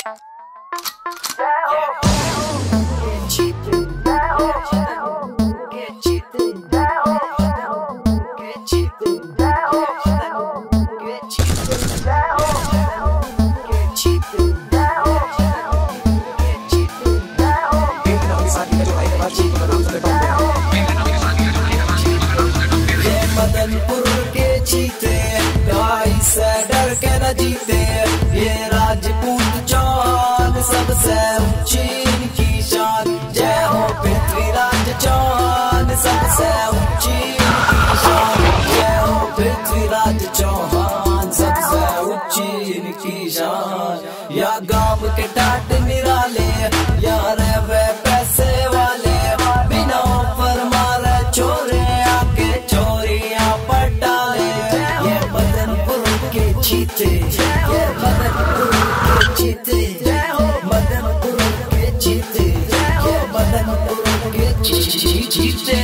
डर के न जीते ये राजपूत चौहान, सबसे ऊंची इनकी शान। जय हो पृथ्वीराज चौहान, सबसे ऊंची इनकी शान। जय हो पृथ्वीराज चौहान, सबसे ऊंची इनकी शान। या गांव के टाट निराले, या रे पैसे वाले, बिना ऑफर मारे छोरे आके चोरियां पटाले। ये मदनपुर के चीते, ये मदनपुर के चीते, मदनपुर के चीते, ये मदनपुर के चीते।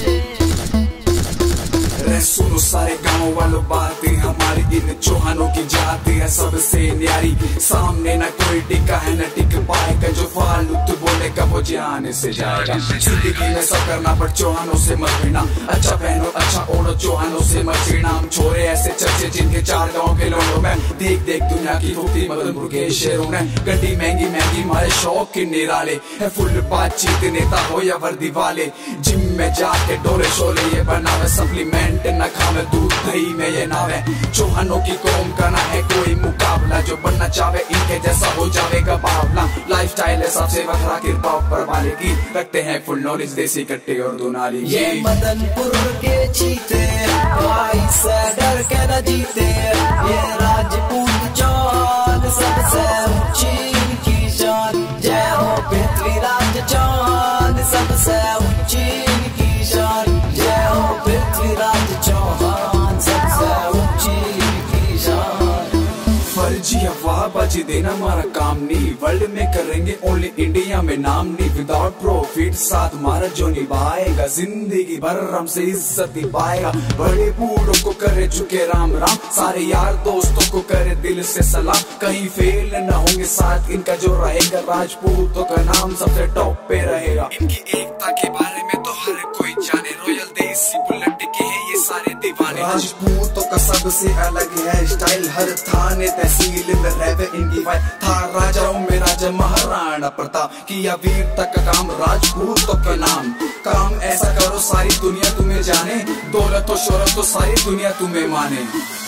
सुनो सारे गाँव वालों बातें, हमारी इन चौहानों की जाति है सबसे न्यारी। सामने न कोई टिका है न टिक पाएगा, जो फालतू बोलेगा वो जाने से जाएगा। जिंदगी में सब करना पर चौहानों से मत भिड़ना, अच्छा पहनो अच्छा ओढ़ो चौहानों से मत छिड़ना। हम छोरे ऐसे चर्चे जिनके चार गाँव के लोगों में देख देख दुनिया की फुकती मदनपुर के शेरों ने। गड्डी महंगी महंगी हमारे शौक के निराले है, फुल बातचीत नेता हो या वर्दी वाले। जिम में जाके डोले शोले ये बनावे सप्लीमेंट, न खावे दूध दही में ये नावे। चौहानों की कौम का ना है कोई मुकाबला, जो बनना चाहे इनके जैसा हो जाएगा बावला। लाइफ स्टाइल है सबसे वखरा, कृपा ऊपर वाले की, रखते हैं फुल नॉलेज देसी कट्टे और दुनाली। ये मदनपुर के चीते भाई से डर के न जीते, ये राजपूत चौहान, सबसे ऊंची इनकी शान। जय हो पृथ्वीराज चौहान, सबसे ऊंची इनकी शान। जय हो पृथ्वीराज चौहान, सबसे ऊंची इनकी शान। फर्जी अफवाह बाजी देना हमारा काम नहीं, वर्ल्ड में करेंगे ओनली इंडिया में नाम नहीं। विदाउट प्रॉफिट साथ हमारा जो निभाएगा, जिंदगी भर हमसे इज्जत ही पाएगा। बड़े बूढ़ों को करे चुके राम राम, सारे यार दोस्तों को करे दिल से सलाम। कहीं फेल न होंगे साथ इनका जो रहेगा, राजपूतों का नाम सबसे टॉप पे रहेगा। इनकी एकता के बारे में तो हर कोई जाने, रॉयल देसी बुलेट के हैं ये सारे दीवाने। राजपूतों का सबसे अलग है स्टाइल, हर थाने तहसील में रहवे इनकी वाइफ। था राजाओं में राजा महाराणा प्रताप, किया वीरता का काम राजपूतों के नाम। काम ऐसा करो सारी दुनिया तुम्हें जाने, दौलत और शोहरत तो सारी दुनिया तुम्हें माने।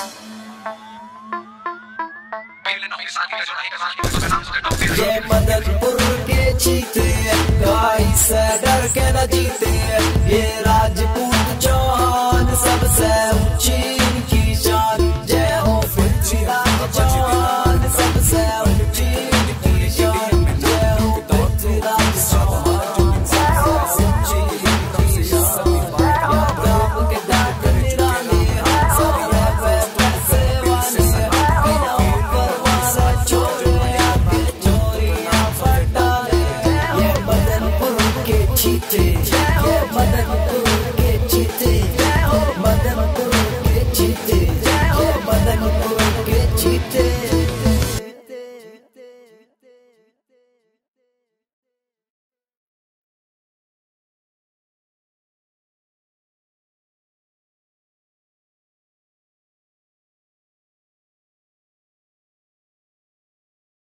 ये मदनपुर के चीते भाई से डर के न जीते, ये